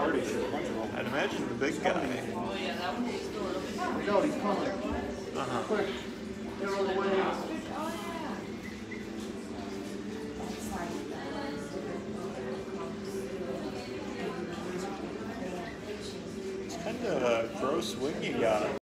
party. I'd imagine the big guy. No, he's coming. Quick. Get out of the way. It's kind of a gross wing you got.